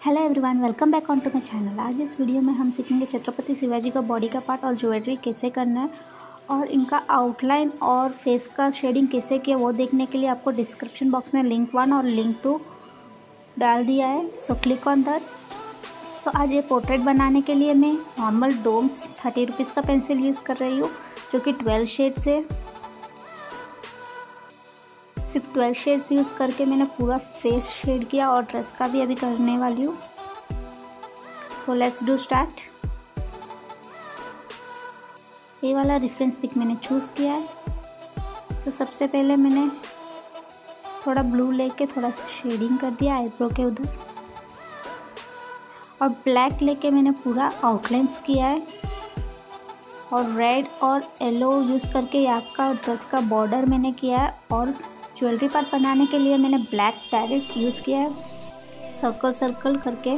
Hello everyone, welcome back on to my channel. आज इस video में हम सीखेंगे छत्रपति शिवाजी का बॉडी का पार्ट और ज्वेलरी कैसे करना है और इनका आउटलाइन और फेस का शेडिंग कैसे किया वो देखने के लिए आपको डिस्क्रिप्शन बॉक्स में लिंक 1 और लिंक 2 डाल दिया है। So click on that. So आज ये पोर्ट्रेट बनाने के लिए मैं नॉर्मल डोम्स 30 रुपीज़ का पेंसिल यूज़ कर रही हूँ, जो कि 12 शेड्स है। सिर्फ 12 शेड्स यूज़ करके मैंने पूरा फेस शेड किया और ड्रेस का भी अभी करने वाली हूँ। So let's do start. ये वाला रेफरेंस पिक मैंने चूज़ किया है। तो सबसे पहले मैंने थोड़ा ब्लू लेके थोड़ा सा शेडिंग कर दिया आईब्रो के उधर, और ब्लैक लेके मैंने पूरा आउटलाइंस किया है, और रेड और येलो यूज़ करके यहाँ का ड्रेस का बॉर्डर मैंने किया है। और ज्वेलरी पार्ट बनाने के लिए मैंने ब्लैक डायरेक्ट यूज़ किया है, सर्कल सर्कल करके।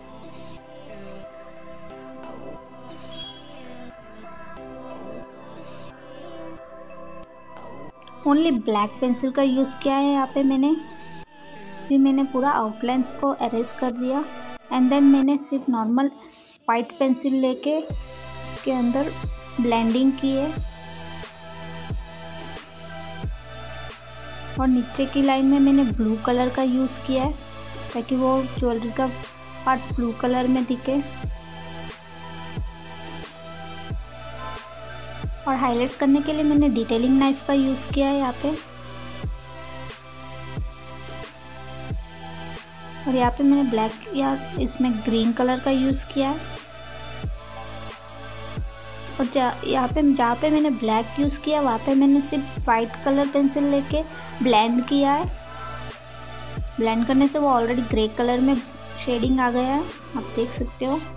ओनली ब्लैक पेंसिल का यूज़ किया है यहाँ पे मैंने। फिर मैंने पूरा आउटलाइंस को एरेज कर दिया एंड देन मैंने सिर्फ नॉर्मल वाइट पेंसिल लेके इसके अंदर ब्लेंडिंग की है, और नीचे की लाइन में मैंने ब्लू कलर का यूज़ किया है ताकि वो ज्वेलरी का पार्ट ब्लू कलर में दिखे। और हाईलाइट्स करने के लिए मैंने डिटेलिंग नाइफ का यूज़ किया है यहाँ पे। और यहाँ पे मैंने ब्लैक या इसमें ग्रीन कलर का यूज़ किया है। और यहाँ पे जहाँ पे मैंने ब्लैक यूज़ किया वहाँ पे मैंने सिर्फ वाइट कलर पेंसिल लेके ब्लेंड किया है। ब्लेंड करने से वो ऑलरेडी ग्रे कलर में शेडिंग आ गया है, आप देख सकते हो।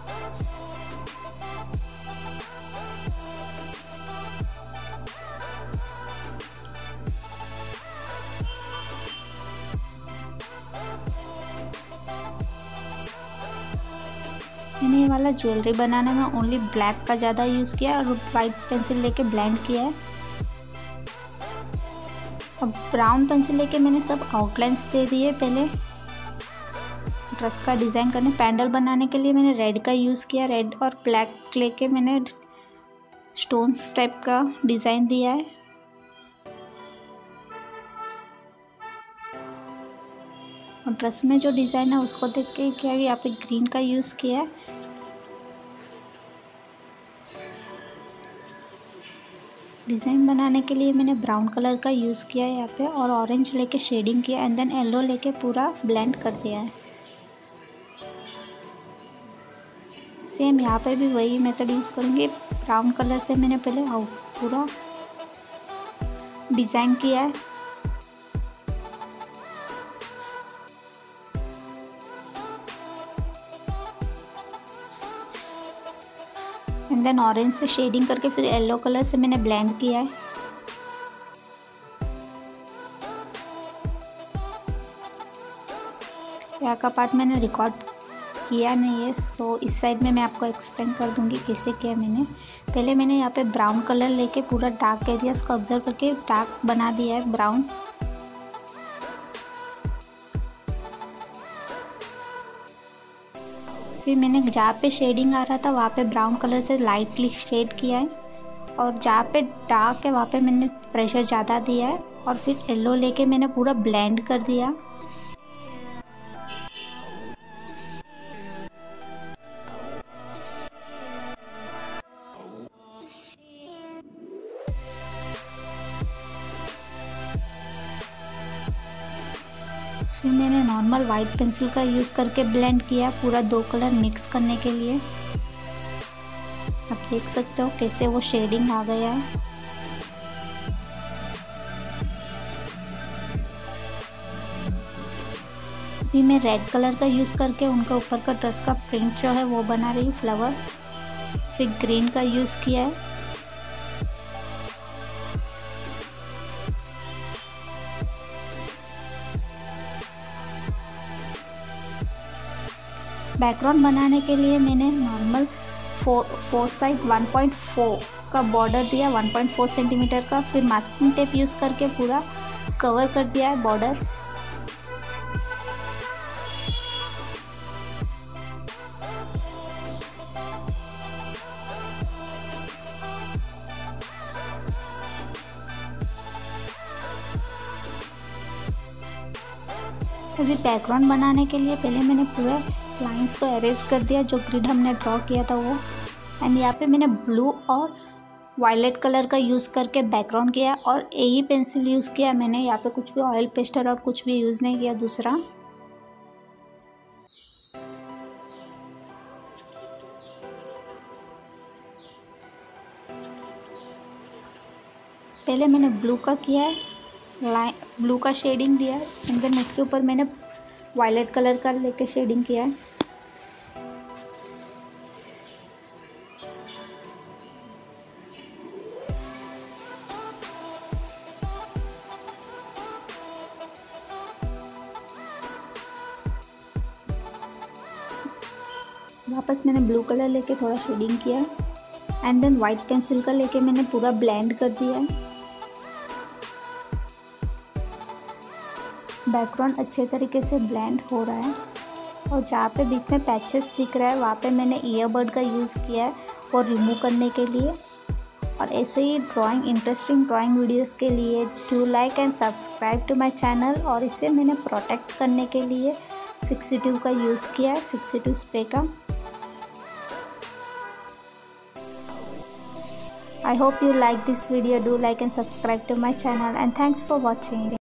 मैंने ये वाला ज्वेलरी बनाने में ओनली ब्लैक का ज़्यादा यूज़ किया और वाइट पेंसिल लेके ब्लेंड किया है। अब ब्राउन पेंसिल लेके मैंने सब आउटलाइंस दे दिए। पहले ड्रेस का डिज़ाइन करने पैंडल बनाने के लिए मैंने रेड का यूज़ किया। रेड और ब्लैक लेके मैंने स्टोन्स टाइप का डिज़ाइन दिया है। और ड्रेस में जो डिज़ाइन है उसको देख के क्या यहाँ पे ग्रीन का यूज़ किया है। डिज़ाइन बनाने के लिए मैंने ब्राउन कलर का यूज़ किया है यहाँ पे, और ऑरेंज लेके शेडिंग किया एंड देन येलो लेके पूरा ब्लेंड कर दिया है। सेम यहाँ पे भी वही मेथड यूज़ करूँगी। ब्राउन कलर से मैंने पहले पूरा डिज़ाइन किया है। एंड देन ऑरेंज से शेडिंग करके फिर येलो कलर से मैंने ब्लेंड किया है। यहाँ का पार्ट मैंने रिकॉर्ड किया नहीं है, सो इस साइड में मैं आपको एक्सप्लेन कर दूंगी कैसे किया मैंने। पहले मैंने यहाँ पे ब्राउन कलर लेके पूरा डार्क एरियाज को ऑब्जर्व करके डार्क बना दिया है ब्राउन। फिर मैंने जहाँ पे शेडिंग आ रहा था वहाँ पे ब्राउन कलर से लाइटली शेड किया है, और जहाँ पे डार्क है वहाँ पे मैंने प्रेशर ज़्यादा दिया है, और फिर येलो लेके मैंने पूरा ब्लेंड कर दिया। फिर मैंने नॉर्मल वाइट पेंसिल का यूज़ करके ब्लेंड किया पूरा 2 कलर मिक्स करने के लिए। आप देख सकते हो कैसे वो शेडिंग आ गया है। फिर मैं रेड कलर का यूज़ करके उनका ऊपर का ड्रेस का प्रिंट जो है वो बना रही हूँ, फ्लावर। फिर ग्रीन का यूज़ किया है। बैकग्राउंड बनाने के लिए मैंने नॉर्मल 4 साइड 1.4 का बॉर्डर दिया, 1.4 सेंटीमीटर का। फिर मास्किंग टेप यूज़ करके पूरा कवर कर दिया है बॉर्डर। अभी बैकग्राउंड बनाने के लिए पहले मैंने पूरा लाइंस को एरेज कर दिया, जो ग्रिड हमने ड्रॉ किया था वो। एंड यहाँ पे मैंने ब्लू और वायलेट कलर का यूज़ करके बैकग्राउंड किया और यही पेंसिल यूज़ किया मैंने। यहाँ पे कुछ भी ऑयल पेस्टर और कुछ भी यूज़ नहीं किया दूसरा। पहले मैंने ब्लू का किया है, ब्लू का शेडिंग दिया है, एंड देन उसके ऊपर मैंने वायलेट कलर का लेके शेडिंग किया है। वापस मैंने ब्लू कलर लेके थोड़ा शेडिंग किया एंड देन वाइट पेंसिल का लेके मैंने पूरा ब्लेंड कर दिया है। बैकग्राउंड अच्छे तरीके से ब्लेंड हो रहा है और जहाँ पे बीच में पैचेस दिख रहा है वहाँ पे मैंने ईयरबड का यूज़ किया है वो रिमूव करने के लिए। और ऐसे ही इंटरेस्टिंग ड्राइंग वीडियोस के लिए do like and subscribe to my channel. और इसे मैंने प्रोटेक्ट करने के लिए फिक्सिटिव का यूज़ किया है, फिक्सिटिव स्प्रे का। I hope you like this video. Do like and subscribe to my channel, and thanks for watching.